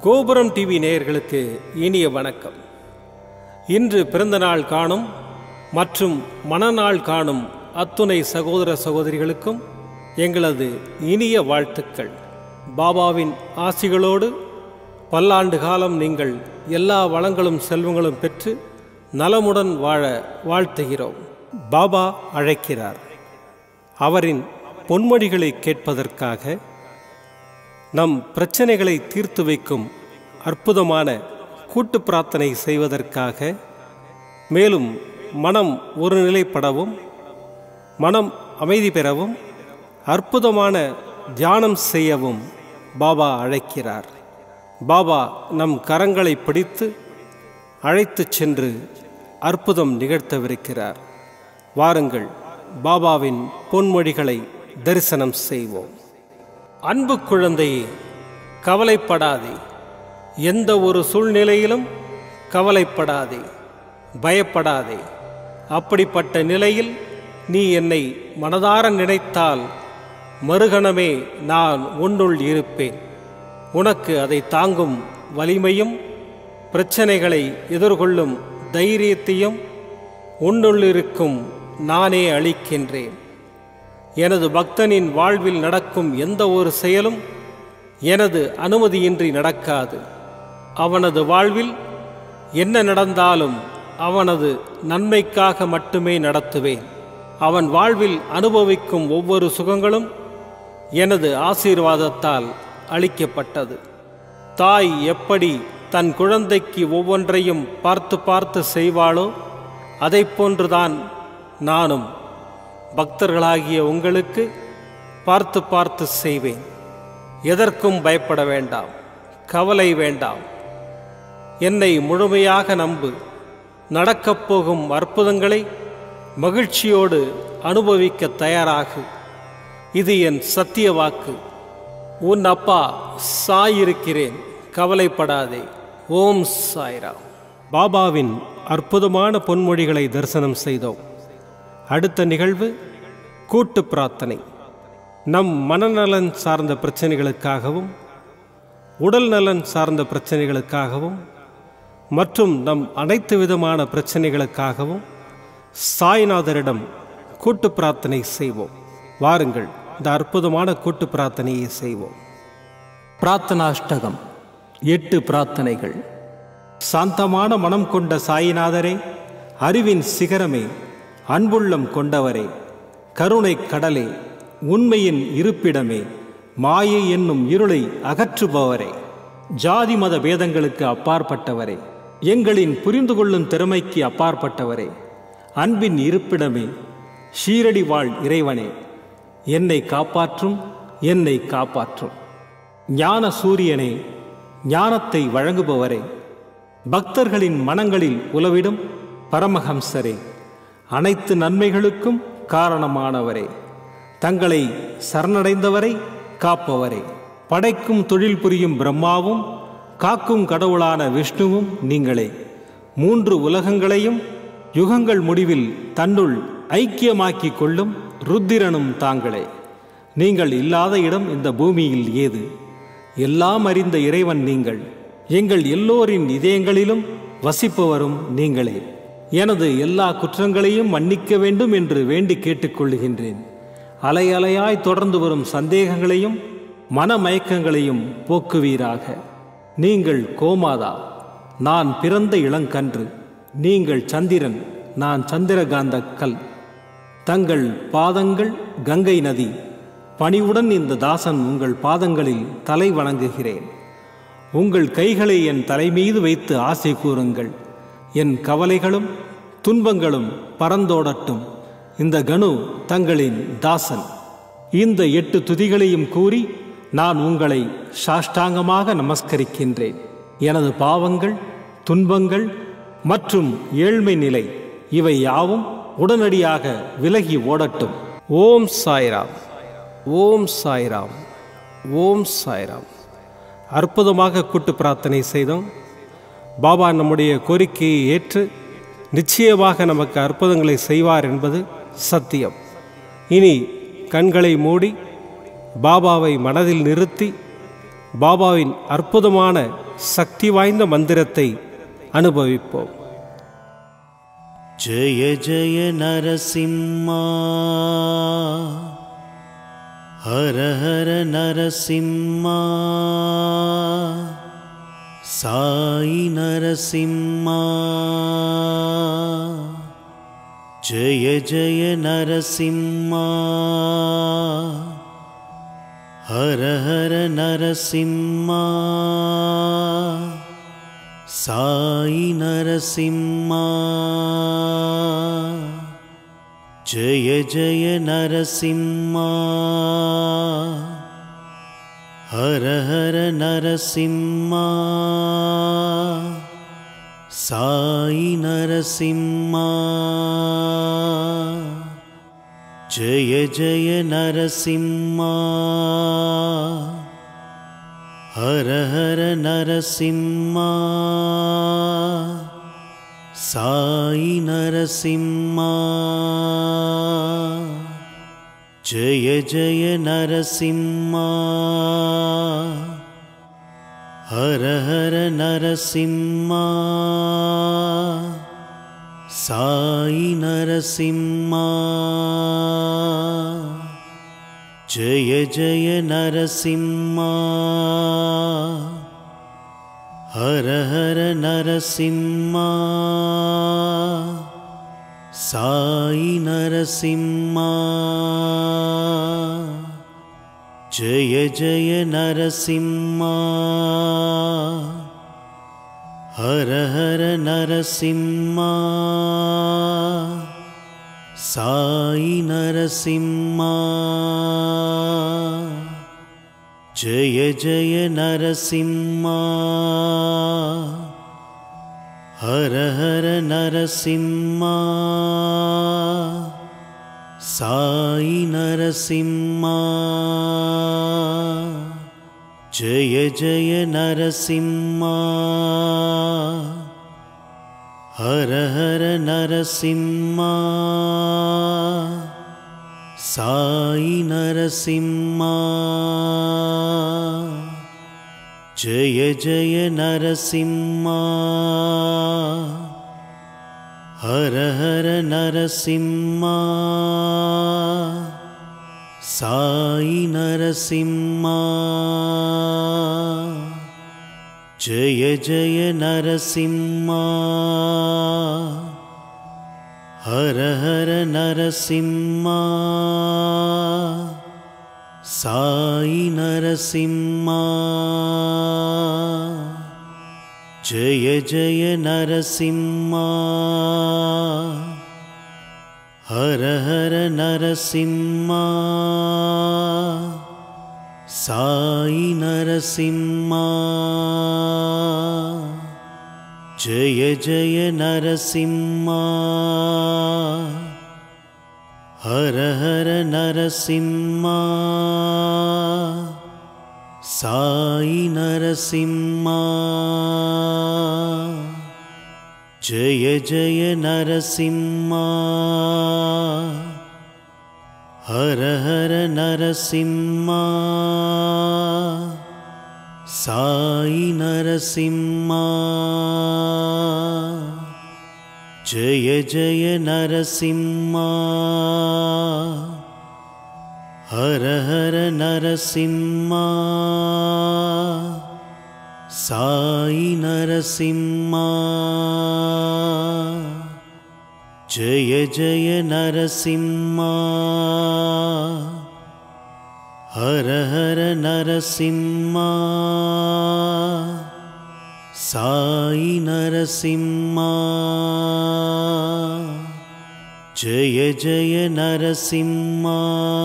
கோபுரம் டிவி நேயர்களுக்கு இனிய வணக்கம். இன்று பிறந்தநாள் காணும் மற்றும் மணநாள் காணும் அத்துணை சகோதர சகோதரிகளுக்கும் எங்களது இனிய வாழ்த்துக்கள். பாபாவின் ஆசிகளோடு பல்லாண்டு காலம் நீங்கள் எல்லா வளங்களும் செல்வங்களும் பெற்று நலமுடன் வாழ வாழ்த்துகிறோம். பாபா அழைக்கிறார். அவரின் பொன்மொழிகளை கேட்பதற்காக, நம் பிரச்சனைகளை தீர்த்து வைக்கும் அற்புதமான கூட்டு பிரார்த்தனை செய்வதற்காக, மேலும் மனம் ஒருநிலைப்படவும் மனம் அமைதி பெறவும் அற்புதமான தியானம் செய்யவும் பாபா அழைக்கிறார். பாபா நம் கரங்களை பிடித்து அழைத்து சென்று அற்புதம் நிகழ்த்தவிருக்கிறார். வாருங்கள், பாபாவின் பொன்மொழிகளை தரிசனம் செய்வோம். அன்பு குழந்தையே, கவலைப்படாதே. எந்த ஒரு சூழ்நிலையிலும் கவலைப்படாதே, பயப்படாதே. அப்படிப்பட்ட நிலையில் நீ என்னை மனதார நினைத்தால் மறுகணமே நான் உன்னுள் இருப்பேன். உனக்கு அதை தாங்கும் வலிமையும் பிரச்சனைகளை எதிர்கொள்ளும் தைரியத்தையும் உன்னுள்ளிருக்கும் நானே அளிக்கின்றேன். எனது பக்தனின் வாழ்வில் நடக்கும் எந்த ஒரு செயலும் எனது அனுமதியின்றி நடக்காது. அவனது வாழ்வில் என்ன நடந்தாலும் அவனது நன்மைக்காக மட்டுமே நடத்துவேன். அவன் வாழ்வில் அனுபவிக்கும் ஒவ்வொரு சுகங்களும் எனது ஆசீர்வாதத்தால் அளிக்கப்பட்டது. தாய் எப்படி தன் குழந்தைக்கு ஒவ்வொன்றையும் பார்த்து பார்த்து செய்வாளோ, அதை போன்றுதான் நானும் பக்தர்களாகிய உங்களுக்கு பார்த்து பார்த்து செய்வேன். எதற்கும் பயப்பட வேண்டாம், கவலை வேண்டாம். என்னை முழுமையாக நம்பு. நடக்கப் போகும் அற்புதங்களை மகிழ்ச்சியோடு அனுபவிக்க தயாராகு. இது என் சத்திய வாக்கு. உன் அப்பா சாயிருக்கிறேன், கவலைப்படாதே. ஓம் சாய்ராம். பாபாவின் அற்புதமான பொன்மொழிகளை தரிசனம் செய்தோம். அடுத்த நிகழ்வு கூட்டு பிரார்த்தனை. நம் மனநலன் சார்ந்த பிரச்சனைகளுக்காகவும், உடல் நலன் சார்ந்த பிரச்சனைகளுக்காகவும் மற்றும் நம் அனைத்து விதமான பிரச்சனைகளுக்காகவும் சாய்நாதரிடம் கூட்டு பிரார்த்தனை செய்வோம். வாருங்கள், இந்த அற்புதமான கூட்டு பிரார்த்தனையை செய்வோம். பிரார்த்தனாஷ்டகம். 8 பிரார்த்தனைகள். சாந்தமான மனம் கொண்ட சாயிநாதரே, அறிவின் சிகரமே, அன்புள்ளம் கொண்டவரே, கருணை கடலே, உண்மையின் இருப்பிடமே, மாயை என்னும் இருளை அகற்றுபவரே, ஜாதி மத பேதங்களுக்கு அப்பாற்பட்டவரே, எங்களின் புரிந்து கொள்ளும் திறமைக்கு அப்பாற்பட்டவரே, அன்பின் இருப்பிடமே, ஷீரடி வாழ் இறைவனே, என்னை காப்பாற்றும், என்னை காப்பாற்றும். ஞான சூரியனே, ஞானத்தை வழங்குபவரே, பக்தர்களின் மனங்களில் உலவிடும் பரமஹம்சரே, அனைத்து நன்மைகளுக்கும் காரணமானவரே, தங்களை சரணடைந்தவரை காப்பவரே, படைக்கும் தொழில் புரியும் பிரம்மாவும் காக்கும் கடவுளான விஷ்ணுவும் நீங்களே. 3 உலகங்களையும் யுகங்கள் முடிவில் தன்னுள் ஐக்கியமாக்கிக் கொள்ளும் ருத்திரனும் தாங்களே. நீங்கள் இல்லாத இடம் இந்த பூமியில் ஏது? எல்லாம் அறிந்த இறைவன் நீங்கள். எங்கள் எல்லோரின் இதயங்களிலும் வசிப்பவரும் நீங்களே. எனது எல்லா குற்றங்களையும் மன்னிக்க வேண்டும் என்று வேண்டி கேட்டுக்கொள்ளுகின்றேன். அலை அலையாய் தொடர்ந்து வரும் சந்தேகங்களையும் மனமயக்கங்களையும் போக்குவீராக. நீங்கள் கோமாதா, நான் பிறந்த இளங்கன்று. நீங்கள் சந்திரன், நான் சந்திரகாந்த கல். தங்கள் பாதங்கள் கங்கை நதி. பணிவுடன் இந்த தாசன் உங்கள் பாதங்களில் தலை வணங்குகிறேன். உங்கள் கைகளை என் தலைமீது வைத்து ஆசை கூறுங்கள். என் கவலைகளும் துன்பங்களும் பறந்தோடட்டும். இந்த கணு தங்களின் தாசன். இந்த 8 துதிகளையும் கூறி நான் உங்களை சாஷ்டாங்கமாக நமஸ்கரிக்கின்றேன். எனது பாவங்கள், துன்பங்கள் மற்றும் ஏழ்மை நிலை இவை யாவும் உடனடியாக விலகி ஓடட்டும். ஓம் சாய்ராம், ஓம் சாய்ராம், ஓம் சாய்ராம். அற்புதமாக கூட்டு பிரார்த்தனை செய்தோம். பாபா நம்முடைய கோரிக்கையை ஏற்று நிச்சயமாக நமக்கு அற்புதங்களை செய்வார் என்பது சத்தியம். இனி கண்களை மூடி பாபாவை மனதில் நிறுத்தி பாபாவின் அற்புதமான சக்தி வாய்ந்த மந்திரத்தை அனுபவிப்போம். ஜெய ஜெய நரசிம்மா, ஹர ஹர நரசிம்மா, சாயி நரசிம்மா. ஜெய ஜெய நரசிம்மா, ஹர ஹர நரசிம்மா, சாயி நரசிம்மா. ஜெய ஜெய நரசிம்மா, ஹர ஹர நரசிம்மா, சாயி நரசிம்மா. ஜெய ஜெய நரசிம்மா, ஹர ஹர நரசிம்மா, சாயி நரசிம்மா. ஜெய ஜெய நரசிம்மா, ஹர ஹர நரசிம்மா, சாயி நரசிம்மா. ஜெய ஜெய நரசிம்மா, ஹர ஹர நரசிம்மா, சாயி நரசிம்மா. ஜெய ஜெய நரசிம்மா, ஹர ஹர நரசிம்மா, சாயி நரசிம்மா. ஜெய ஜெய நரசிம்மா, ஹர ஹர நரசிம்மா, சாயி நரசிம்மா. ஜெய ஜெய நரசிம்மா, ஹர ஹர நரசிம்மா, சாயி நரசிம்மா. ஜெய ஜெய நரசிம்மா, ஹர ஹர நரசிம்மா, சாயி நரசிம்மா. ஜெய ஜெய நரசிம்மா, ஹர ஹர நரசிம்மா, சாயி நரசிம்மா. ஜெய ஜெய நரசிம்மா, ஹர ஹர நரசிம்மா, சாயி நரசிம்மா. ஜெய ஜெய நரசிம்மா, ஹர ஹர நரசிம்மா, சாயி நரசிம்மா. ஜெய ஜெய நரசிம்மா, ஹர ஹர நரசிம்மா, சாயி நரசிம்மா. ஜெய ஜெய நரசிம்மா, ஹர ஹர நரசிம்மா, சாயி நரசிம்மா. ஜெய ஜெய நரசிம்மா, ஹர ஹர நரசிம்மா, சாயி நரசிம்மா. ஜெய ஜெய நரசிம்மா,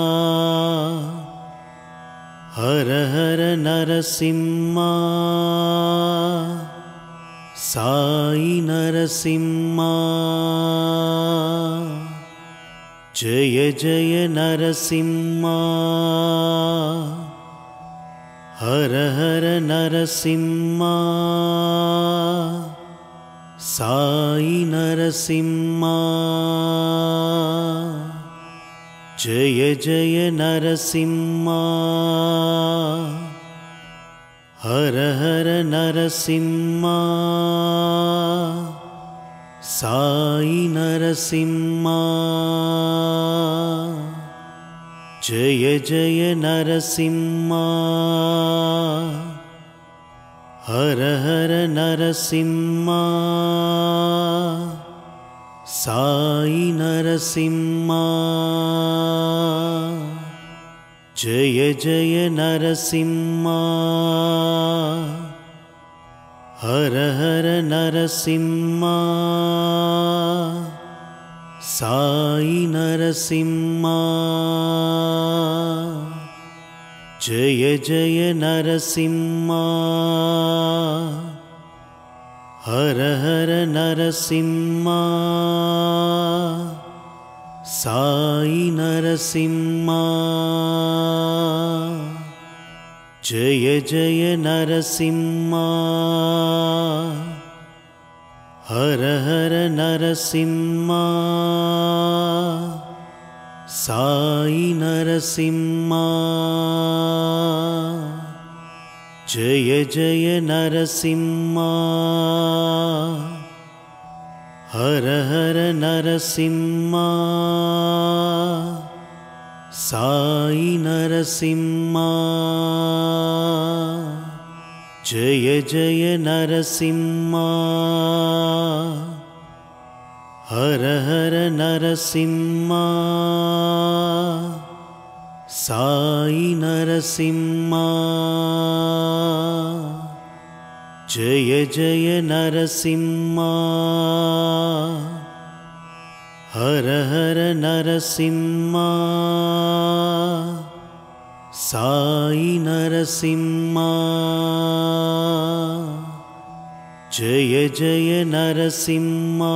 ஹர ஹர நரசிம்மா, சாயி நரசிம்மா. ஜெய ஜெய நரசிம்மா, ஹர ஹர நரசிம்மா, சாயி நரசிம்மா. ஜெய ஜெய நரசிம்மா, हर हर नरसिम्हा साई नरसिम्हा जय जय नरसिम्हा हर हर नरसिम्हा साई नरसिम्हा जय जय नरसिम्हा हर हर नरसिम्हा साई नरसिम्हा जय जय नरसिम्हा हर हर नरसिम्हा साई नरसिम्हा जय जय नरसिम्हा हर हर नरसिम्हा साई नरसिम्हा जय जय नरसिम्हा हर हर नरसिम्हा साई नरसिम्हा जय जय नरसिम्हा हर हर नरसिम्हा साई नरसिम्हा जय जय नरसिम्हा हर हर नरसिम्हा साई नरसिम्हा जय जय नरसिम्हा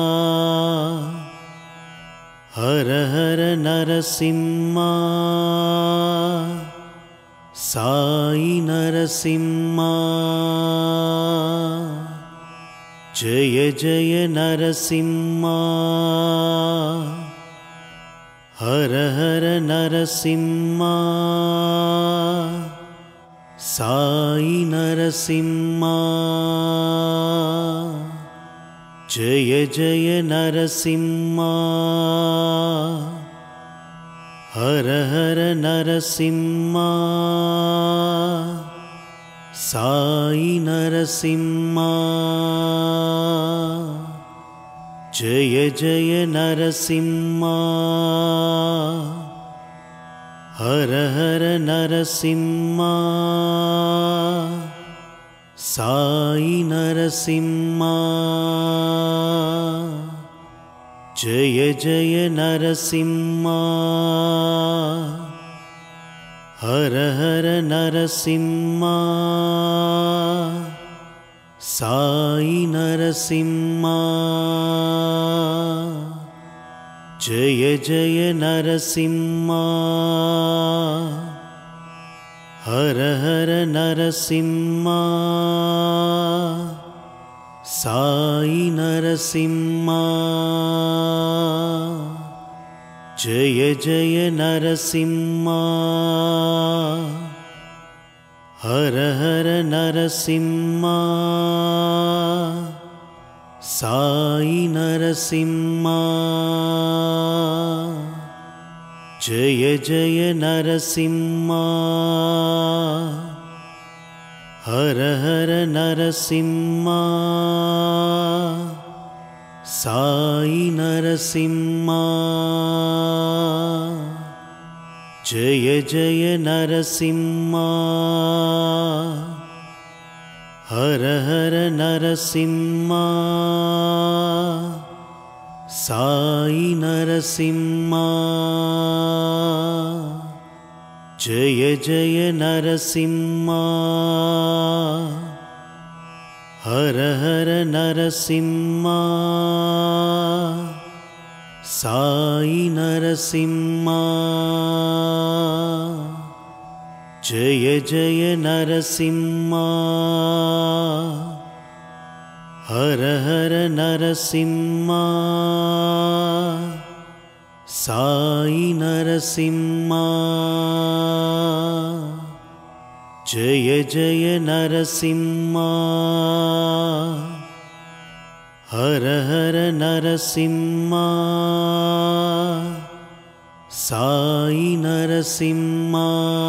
हर हर नरसिम्हा साई नरसिम्हा जय जय नरसिम्हा हर हर नरसिम्हा साई नरसिम्हा जय जय नरसिम्हा हर हर नरसिम्हा साई नरसिम्हा जय जय नरसिम्हा हर हर नरसिम्हा साई नरसिम्हा जय जय नरसिम्हा हर हर नरसिम्हा साई नरसिम्हा जय जय नरसिम्हा हर हर नरसिम्हा साई नरसिम्हा जय जय नरसिम्हा हर हर नरसिम्हा साई नरसिम्हा जय जय नरसिम्हा हर हर नरसिम्हा साई नरसिम्हा जय जय नरसिम्हा हर हर नरसिम्हा साई नरसिम्हा जय जय नरसिम्हा हर हर नरसिम्हा साई नरसिम्हा जय जय नरसिम्हा हर हर नरसिम्हा साई नरसिम्हा जय जय नरसिंहा हर हर नरसिंहा साई नरसिंहा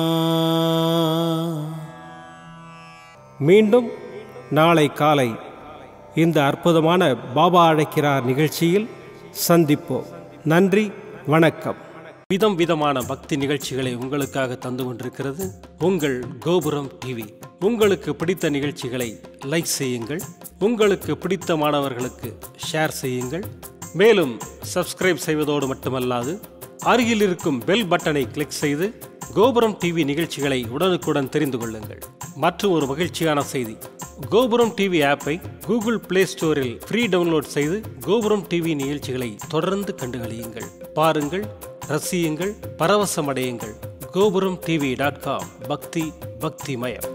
மீண்டும் நாளை காலை இந்த அற்புதமான பாபா அழைக்கிறார் நிகழ்ச்சியில் சந்திப்போம். நன்றி, வணக்கம். விதம் விதமான பக்தி நிகழ்ச்சிகளை உங்களுக்காக தந்து கொண்டிருக்கிறது உங்கள் கோபுரம் டிவி. உங்களுக்கு பிடித்த நிகழ்ச்சிகளை லைக் செய்யுங்கள், உங்களுக்கு பிடித்த மாணவர்களுக்கு ஷேர் செய்யுங்கள். மேலும் சப்ஸ்கிரைப் செய்வதோடு மட்டுமல்லாது அருகில் இருக்கும் பெல் பட்டனை கிளிக் செய்து கோபுரம் டிவி நிகழ்ச்சிகளை உடனுக்குடன் தெரிந்து கொள்ளுங்கள். மற்றும் ஒரு மகிழ்ச்சியான செய்தி, கோபுரம் டிவி ஆப்பை கூகுள் பிளே ஸ்டோரில் ஃப்ரீ டவுன்லோட் செய்து கோபுரம் டிவி நிகழ்ச்சிகளை தொடர்ந்து கண்டுகளியுங்கள், பாருங்கள், ரசியுங்கள், பரவசமடையுங்கள். gopuramtv.com பக்தி பக்திமயம்.